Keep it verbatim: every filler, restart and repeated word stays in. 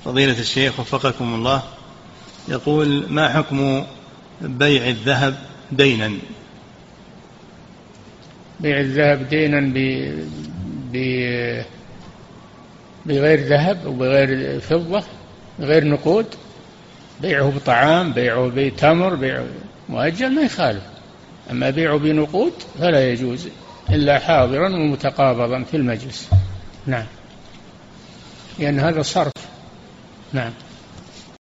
فضيلة الشيخ وفقكم الله، يقول: ما حكم بيع الذهب دينا؟ بيع الذهب دينا ب... ب... بغير ذهب وبغير فضة، بغير نقود، بيعه بطعام، بيعه بتمر، بيعه مؤجل ما يخالف. أما بيعه بنقود فلا يجوز إلا حاضرا ومتقابضا في المجلس. نعم، لأن هذا صرف. نعم.